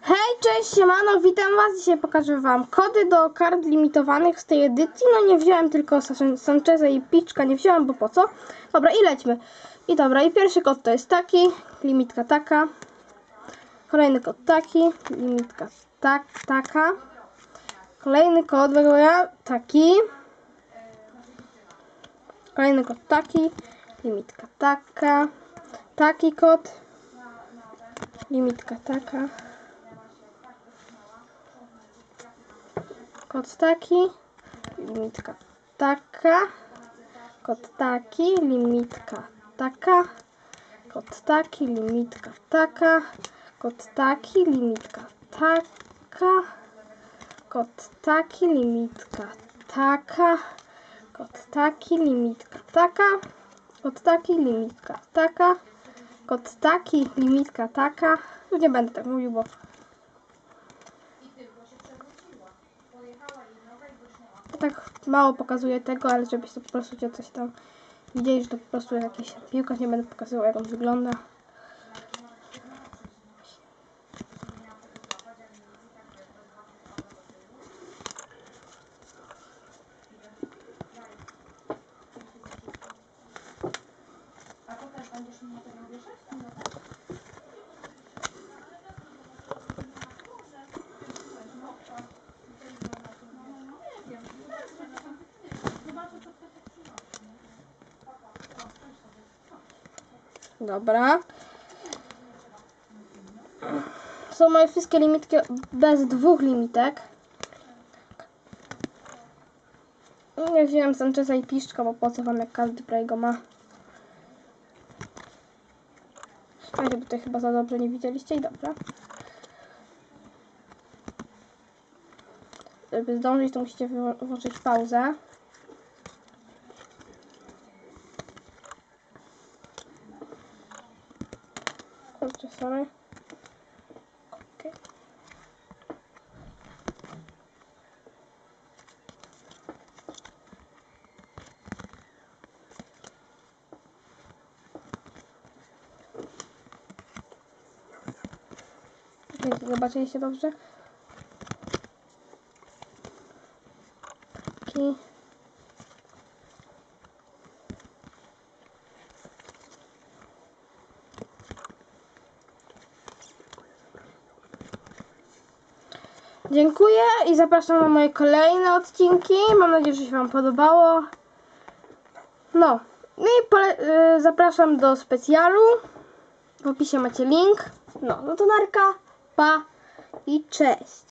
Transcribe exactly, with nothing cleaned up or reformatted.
Hej, cześć, siemano, witam was. Dzisiaj pokażę wam kody do kart limitowanych z tej edycji. No nie wziąłem tylko Sancheza i Piczka, nie wziąłem, bo po co? Dobra, i lećmy. I dobra, i pierwszy kod to jest taki, limitka taka. Kolejny kod taki, limitka tak, taka. Kolejny kod, ja, taki. Kolejny kod taki, limitka taka. Taki kod, limitka taka. Kod taki, limitka taka, kod taki, limitka taka, kod taki, limitka taka, kod taki, limitka taka, kod taki, limitka taka, kod taki, limitka taka, kod taki, limitka taka, kod taki, limitka taka. No nie będę tak mówił, bo to tak mało pokazuje tego, ale żebyście po prostu cię coś tam widzieli, że to po prostu jest jakiś piłkarz, nie będę pokazywał, jak on wygląda. Dobra. Są moje wszystkie limitki bez dwóch limitek. Nie wziąłem Sancheza i Piszczka, bo po co wam, jak każdy prawie go ma. Słuchajcie, bo tutaj chyba za dobrze nie widzieliście i dobra. Żeby zdążyć, to musicie włączyć pauzę. Kurczę, sorry. Okay. Zobaczyliście dobrze? Taki. Dziękuję i zapraszam na moje kolejne odcinki. Mam nadzieję, że się wam podobało. No i pole yy, zapraszam do specjalu. W opisie macie link. No, no to narka, pa i cześć.